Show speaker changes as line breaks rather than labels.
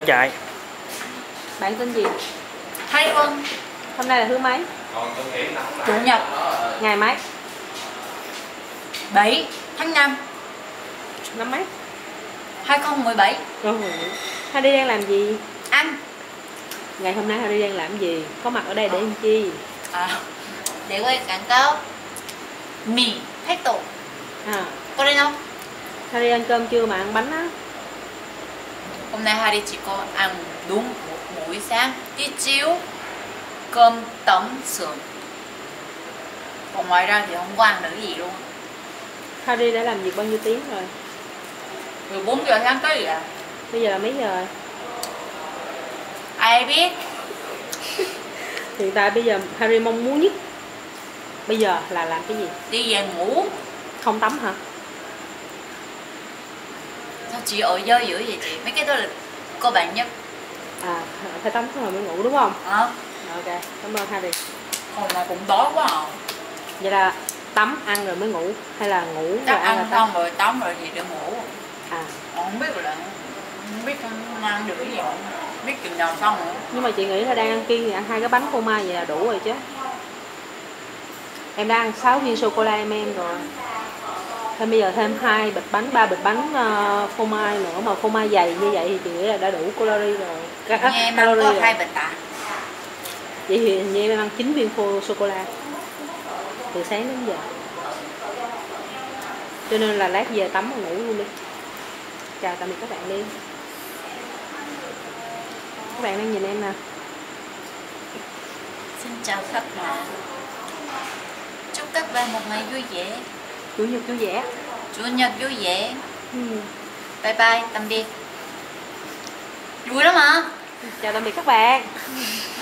Chạy.
Bạn tên gì?
Hay Vân.
Hôm nay là thứ mấy?
Chủ nhật.
Ngày mấy?
7 tháng 5
Năm mấy?
2017.
Hardy đang làm gì?
Ăn.
Ngày hôm nay Hardy đang làm gì? Có mặt ở đây để làm chi?
Để quay quảng cáo mì thách tổ. Có lên không?
Hardy ăn cơm chưa mà ăn bánh á?
Hôm nay Hardy chỉ có ăn đúng một buổi sáng tí chiếu cơm tấm sườn. Còn ngoài ra thì không có ăn được cái gì luôn.
Hardy đã làm việc bao nhiêu tiếng rồi?
14 giờ sáng tới vậy.
Bây giờ là mấy giờ rồi?
Ai biết.
Hiện tại bây giờ Hardy mong muốn nhất bây giờ là làm cái gì?
Đi về ngủ.
Không tắm hả?
Sao chị ở dơ dữ vậy chị? Mấy cái đó là cơ bản nhất.
Phải tắm xong rồi mới ngủ đúng không? Ok, cảm ơn Hardy.
Còn mà cũng đói quá à.
Vậy là tắm, ăn rồi mới ngủ hay là ngủ
chắc
rồi
ăn xong rồi tắm rồi thì để ngủ.
Không
biết là không biết ăn được cái gì, không biết chừng nào xong nữa.
Nhưng mà chị nghĩ là đang ăn kiêng thì ăn 2 cái bánh phô mai vậy là đủ rồi chứ. Em đã ăn 6 viên sô cô la em rồi. Thêm bây giờ thêm 2 bịch bánh, 3 bịch bánh phô mai nữa, mà phô mai dày như vậy thì chị nghĩ là đã đủ calorie rồi.
Em ăn có 2 bịch tạ.
Vậy thì hình như em ăn 9 viên sô cô la từ sáng đến giờ. Cho nên là lát về tắm và ngủ luôn đi. Chào tạm biệt các bạn đi. Các bạn đang nhìn em nè.
Xin chào các bạn. Chúc các bạn một ngày vui vẻ.
Chủ nhật vui vẻ.
Chủ nhật vui vẻ. Bye bye, tạm biệt. Vui lắm hả?
Chào tạm biệt các bạn.